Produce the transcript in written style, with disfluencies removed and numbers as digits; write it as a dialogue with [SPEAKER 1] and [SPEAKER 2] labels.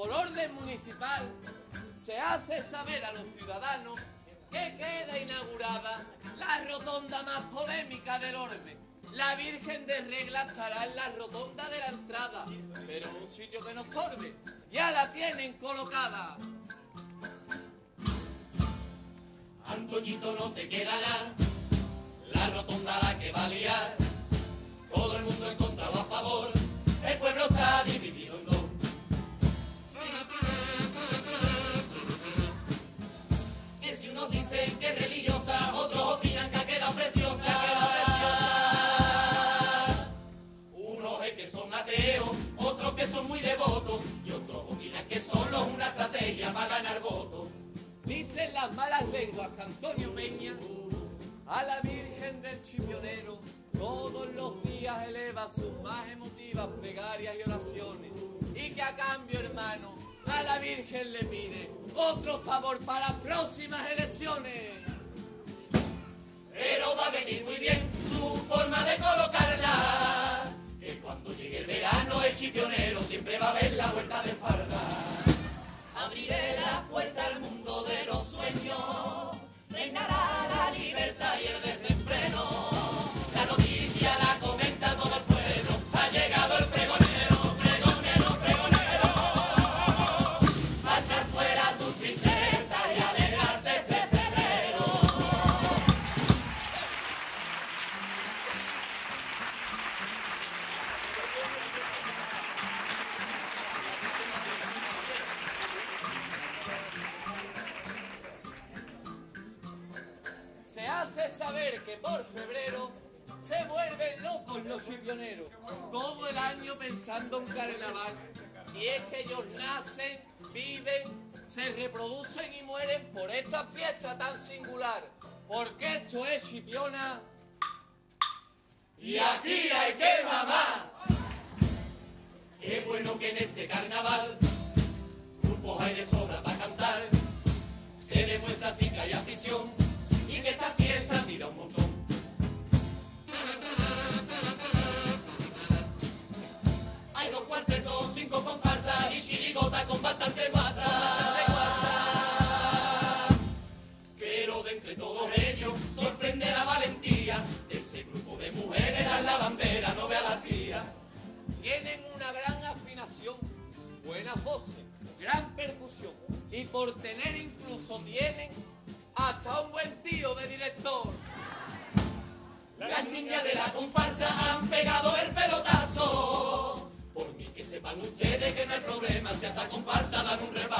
[SPEAKER 1] por orden municipal, se hace saber a los ciudadanos que queda inaugurada la rotonda más polémica del orbe. La Virgen de Regla estará en la rotonda de la entrada, pero en un sitio que no estorbe. Ya la tienen colocada.
[SPEAKER 2] Antoñito, no te queda nada, la rotonda la que va a liar. Todo el mundo en contra o a favor, el pueblo está dividido en dos. Que si unos dicen que es religiosa, otros opinan que ha quedado preciosa. Unos es que son ateos, otros que son muy devotos, y otros opinan que solo es una estrategia para ganar votos.
[SPEAKER 1] Dicen las malas lenguas que Antonio Peña a la Virgen del Chipionero todos los días eleva sus más emotivas plegarias y oraciones, y que a cambio, hermano, a la Virgen le pide otro favor para las próximas elecciones.
[SPEAKER 2] Pero va a venir muy bien su forma de colocarla, que cuando llegue el verano el chipionero siempre va a ver la vuelta de espalda. Abriré la puerta al mundo de los sueños, reinará la libertad y el desenfreno. La noticia la comenta todo el pueblo, ha llegado el pregonero, pregonero, pregonero. Va a echar fuera tu tristeza y alegrarte este febrero.
[SPEAKER 1] Se hace saber que por febrero se vuelven locos los chipioneros, todo el año pensando en carnaval. Y es que ellos nacen, viven, se reproducen y mueren por esta fiesta tan singular. Porque esto es Chipiona.
[SPEAKER 2] Y aquí hay que mamar. Qué bueno que en este carnaval grupos hay de sobra para cantar. Se demuestra así que hay afición y que esta fiesta tira un montón. Hay 2 cuartetos, 5 comparsas y chirigota con bastante guasa. Pero de entre todos ellos sorprende la valentía de ese grupo de mujeres a la bandera, no ve a las tías.
[SPEAKER 1] Tienen una gran afinación, buenas voces, gran percusión, y por tener incluso tienen hasta un buen tío de director.
[SPEAKER 2] Las niñas de la comparsa han pegado el pelotazo. Por mí que sepan ustedes que no hay problema si hasta comparsa dan un repaso.